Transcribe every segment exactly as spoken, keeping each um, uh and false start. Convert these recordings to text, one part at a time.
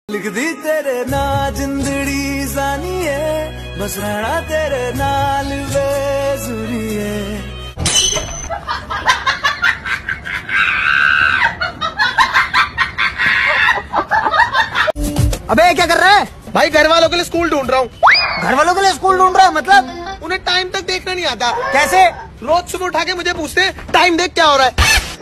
लिख दी तेरे ना जिंदड़ी जानिए बस रहना तेरे नाल बेजुरिए। अबे क्या कर रहा है भाई? घर वालों के लिए स्कूल ढूंढ रहा हूँ। घर वालों के लिए स्कूल ढूंढ रहा है मतलब? उन्हें टाइम तक देखना नहीं आता। कैसे? रोज सुबह उठा के मुझे पूछते हैं टाइम देख क्या हो रहा है।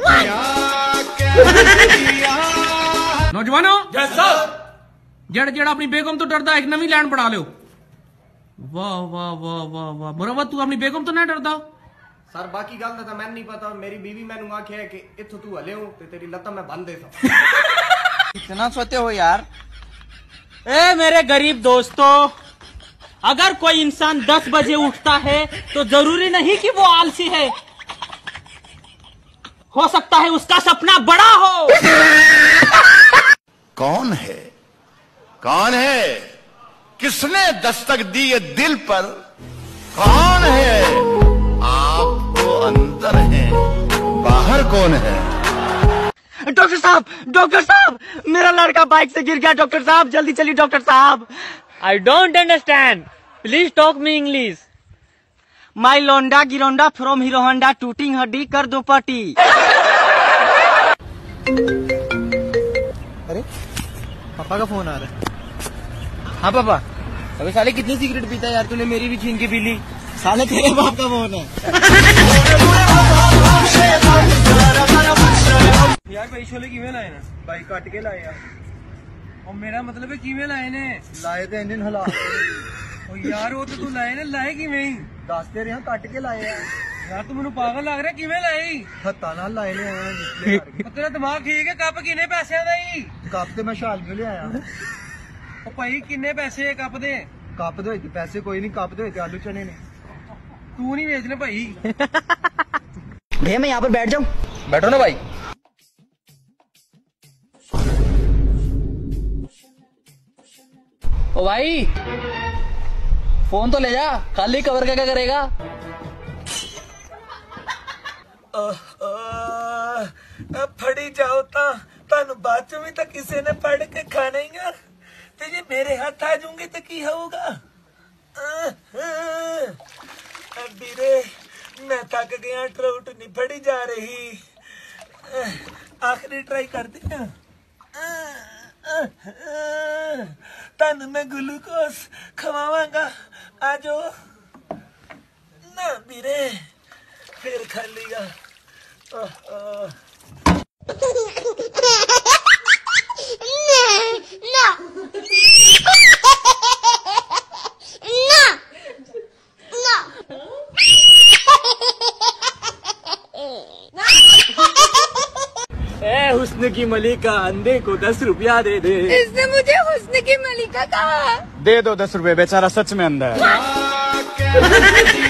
नौजवानों जड़ जड़ अपनी बेगम तो डरता एक नवी लैंड बना लो। वाह वाह वाह वाह वाह मुरव्वत तू अपनी बेगम तो नहीं डरता? सर बाकी गल तो मैं नहीं पता। मेरी बीवी मैनू आखे कि इथो तू हले हो ते तेरी लत्ता मैं बंद दे सा। इतना सोते हो यार? ए मेरे गरीब दोस्तों, अगर कोई इंसान दस बजे उठता है तो जरूरी नहीं कि वो आलसी है, हो सकता है उसका सपना बड़ा हो। कौन है कौन है किसने दस्तक दी ये दिल पर? कौन है? आप तो अंदर हैं, बाहर कौन है? डॉक्टर साहब, डॉक्टर साहब, मेरा लड़का बाइक से गिर गया। डॉक्टर साहब जल्दी चलिए डॉक्टर साहब। I don't understand, please talk me English. My लोंडा गिरोंडा फ्रॉम हीरो होंडा टूटिंग हड्डी कर दो पटी। अरे पापा का फोन आ रहा है। हाँ पापा। अबे साले कितनी सिगरेट पीता है यार तूने? मेरी भी छीन के पी ली। साले तेरे बाप का फोन है। यार भाई छोले किवें लाए ना? भाई काट के लाए यार। और मेरा मतलब है किवें लाए ने? लाए थे इंजन हला। और यार वो तो तू लाए ने, लाए किवें ही? दस तेरे यहाँ काट के लाए यार। यार तू मैनू पागल लग रहा, किवें लाए? हत्था नाल लाए ले आया। तेरा दिमाग ठीक है? कप किन्ने पैसे दा ही? कप ते मैं शाल क्यों ले आया? ओ भाई किन्ने पैसे कप दे? कप दे पैसे कोई नहीं, कप दे आलू चने ने। तू नहीं बेचने भाई। भैया मैं यहाँ पर बैठ जाऊँ? बैठो ना भाई। ओ भाई फोन तो ले जा, खाली कवर का क्या करेगा? फड़ी जाओ ता तानू बाद च भी तो किसी ने पढ़ के खाना ही है। ते जे मेरे हाथ आ जाऊंगे तो की होगा? बीरे मैं थक गया, ट्राउट नहीं फड़ी जा रही। आखिरी ट्राई कर देना। तन मैं ग्लूकोज खवावांगा, आ जाओ ना बीरे, फिर खा लिया। ए हुस्न की मलिका, अंधे को दस रुपया दे दे। इसने मुझे हुस्न की मलिका कहा। दे दो दस रुपए, बेचारा सच में अंधा है।